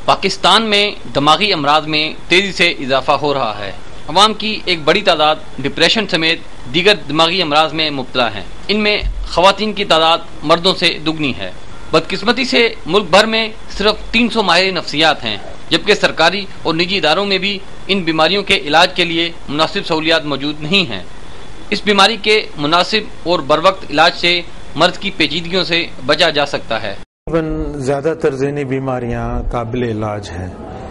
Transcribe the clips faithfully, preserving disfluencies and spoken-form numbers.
پاکستان میں دماغی امراض میں تیزی سے اضافہ ہو رہا ہے۔ عوام کی ایک بڑی تعداد ڈپریشن سمیت دیگر دماغی امراض میں مبتلا ہیں۔ ان میں خواتین کی تعداد مردوں سے دگنی ہے۔ بدقسمتی سے ملک بھر میں صرف تین سو ماہر نفسیات ہیں، جبکہ سرکاری اور نجی اداروں میں بھی ان بیماریوں کے علاج کے لیے مناسب سہولیات موجود نہیں ہیں۔ اس بیماری کے مناسب اور بروقت علاج سے مرض کی پیچیدگیوں سے بچا جا سکتا ہے۔ زیادہ تر ذہنی بیماریاں قابل علاج ہیں،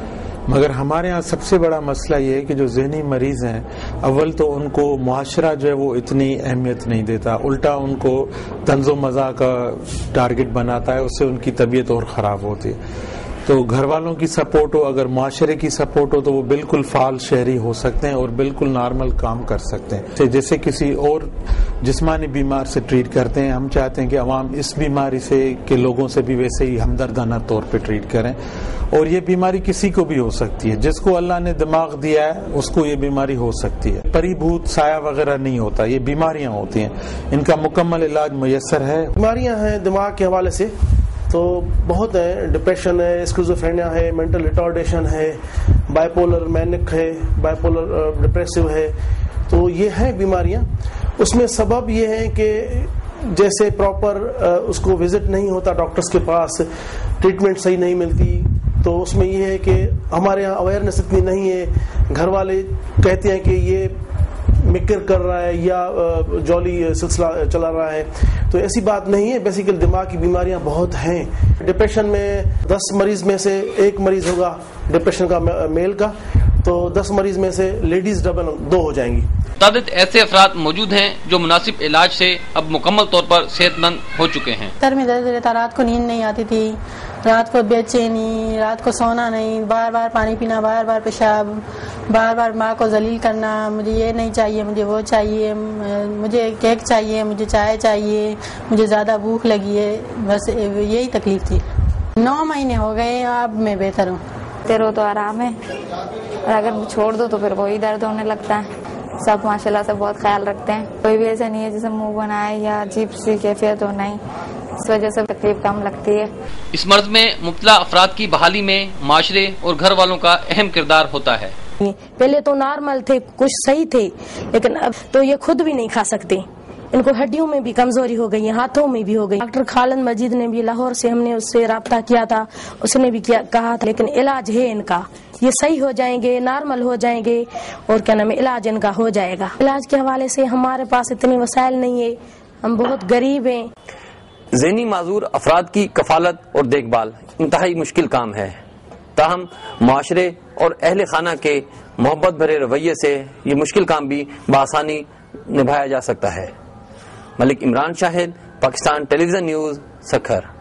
مگر ہمارے ہاں سب سے بڑا مسئلہ یہ ہے کہ جو ذہنی مریض ہیں، اول تو ان کو معاشرہ جو ہے وہ اتنی اہمیت نہیں دیتا، الٹا ان کو طنز و مزاح کا ٹارگٹ بناتا ہے، اس سے ان کی طبیعت اور خراب ہوتی ہے۔ تو گھر والوں کی سپورٹ ہو، اگر معاشرے کی سپورٹ ہو تو وہ بالکل فعال شہری ہو سکتے ہیں اور بالکل نارمل کام کر سکتے ہیں، جیسے کسی اور جسمانی بیمار سے ٹریٹ کرتے ہیں۔ ہم چاہتے ہیں کہ عوام اس بیماری سے کے لوگوں سے بھی ویسے ہی ہمدردانہ طور پہ ٹریٹ کریں، اور یہ بیماری کسی کو بھی ہو سکتی ہے، جس کو اللہ نے دماغ دیا ہے اس کو یہ بیماری ہو سکتی ہے۔ پری بھوت سایہ وغیرہ نہیں ہوتا، یہ بیماریاں ہوتی ہیں، ان کا مکمل علاج میسر ہے۔ بیماریاں ہیں دماغ کے حوالے سے تو بہت ہیں، ڈپریشن ہے، اسکیزوفرینیا ہے، مینٹل ریٹارڈیشن ہے، بائیپولر مینک ہے، بائیپولر ڈپریسو ہے، تو یہ ہیں بیماریاں۔ اس میں سبب یہ ہے کہ جیسے پراپر اس کو وزٹ نہیں ہوتا ڈاکٹرز کے پاس، ٹریٹمنٹ صحیح نہیں ملتی، تو اس میں یہ ہے کہ ہمارے یہاں اویئرنیس اتنی نہیں ہے، گھر والے کہتے ہیں کہ یہ مکر کر رہا ہے یا جولی سلسلہ چلا رہا ہے، تو ایسی بات نہیں ہے۔ بیسیکل دماغ کی بیماریاں بہت ہیں۔ ڈپریشن میں دس مریض میں سے ایک مریض ہوگا ڈپریشن کا میل کا، تو دس مریض میں سے لیڈیز ڈبل دو ہو جائیں گی۔ متعدد ایسے افراد موجود ہیں جو مناسب علاج سے اب مکمل طور پر صحت مند ہو چکے ہیں۔ سر میں درد رہتا، رات کو نیند نہیں آتی تھی، رات کو بے چینی، رات کو سونا نہیں، بار بار پانی پینا، بار بار پیشاب، بار بار ماں کو ذلیل کرنا، مجھے یہ نہیں چاہیے، مجھے وہ چاہیے، مجھے کیک چاہیے، مجھے چائے چاہیے، مجھے زیادہ بھوک لگی ہے، بس یہی تکلیف تھی۔ نو مہینے ہو گئے، اب میں بہتر ہوں۔ تیرو تو آرام ہے، اور اگر چھوڑ دو تو پھر وہی درد ہونے لگتا ہے۔ سب ماشاءاللہ سے بہت خیال رکھتے ہیں، کوئی بھی ایسا نہیں ہے جسے منہ بنائے یا عجیب سی کیفیت ہو، نہیں، اس وجہ سے تکلیف کم لگتی ہے۔ اس مرض میں مبتلا افراد کی بحالی میں معاشرے اور گھر والوں کا اہم کردار ہوتا ہے۔ پہلے تو نارمل تھے، کچھ صحیح تھے، لیکن اب تو یہ خود بھی نہیں کھا سکتے، ان کو ہڈیوں میں بھی کمزوری ہو گئی ہے، ہاتھوں میں بھی ہو گئی۔ ڈاکٹر خالد مجید نے بھی لاہور سے، ہم نے اس سے رابطہ کیا تھا، اس نے بھی کیا کہا تھا، لیکن علاج ہے ان کا، یہ صحیح ہو جائیں گے، نارمل ہو جائیں گے، اور کیا نام ہے، علاج ان کا ہو جائے گا۔ علاج کے حوالے سے ہمارے پاس اتنے وسائل نہیں ہے، ہم بہت غریب ہیں۔ ذہنی معذور افراد کی کفالت اور دیکھ بھال انتہائی مشکل کام ہے، تاہم معاشرے اور اہل خانہ کے محبت بھرے رویے سے یہ مشکل کام بھی بآسانی نبھایا جا سکتا ہے۔ Malik Imran Shahid, Pakistan television news, Sukkur.